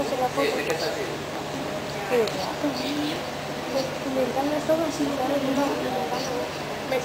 hacer la foto. ¿De qué estás haciendo? Pero claro, me encanta todo así, ¿sabes? No, me encanta ver.